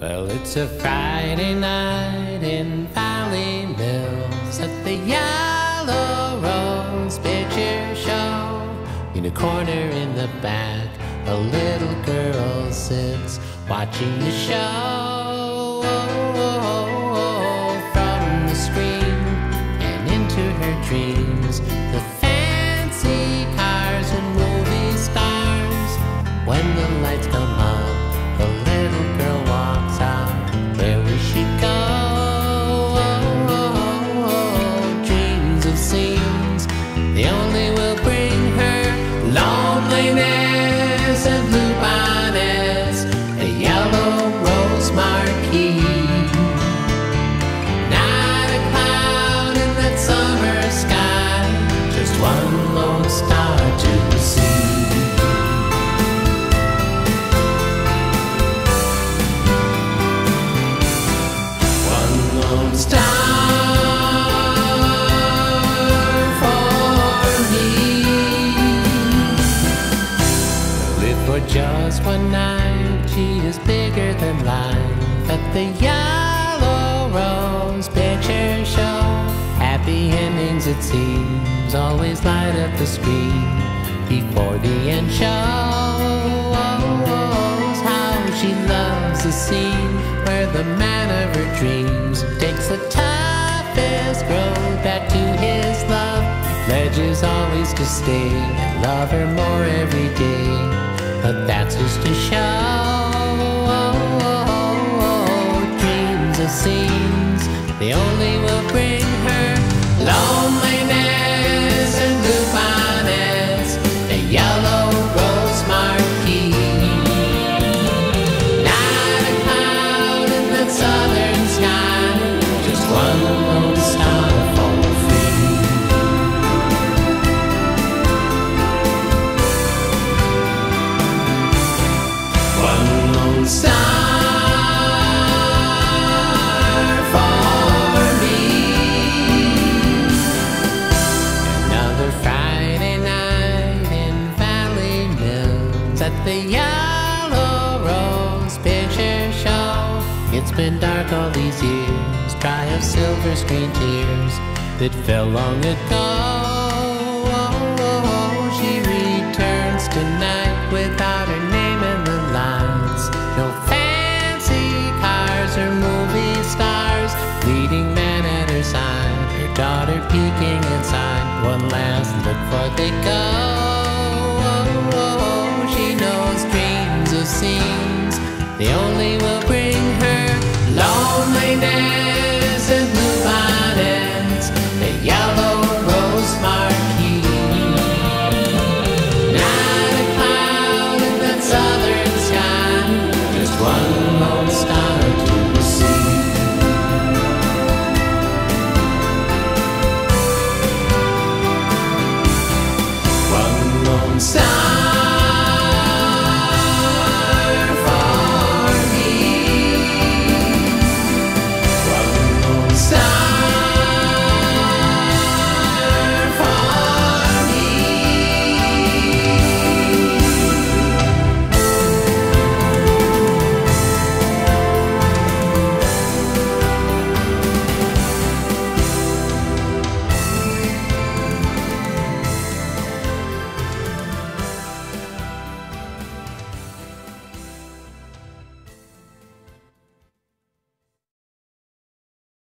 Well, it's a Friday night in Valley Mills at the Yellow Rose Picture Show. In a corner in the back, a little girl sits watching the show. From the screen and into her dreams, the fancy cars and movie stars. When the lights come up, the little girl walks out. Where will she go? Dreams of scenes, they only will bring her loneliness and blue bonnets, a yellow rose marquee. Not a cloud in that summer sky, just one lone star to see. Star for me. Live for just one night, she is bigger than life at the Yellow Rose Picture Show. Happy endings, it seems, always light up the screen before the end shows. How she loves the scene where the man of her dreams takes the toughest road back to his love. Pledges always to stay and love her more every day, but that's just a show. Dreams of scenes, they only will bring her loneliness and blue bonnets, a yellow rose marquee. Southern sky, just one lone star for free. One lone star for me. Another Friday night in Valley Mills at the Yellow Rose Picture Show. It's been dark all these years, dry of silver screen tears that fell long ago.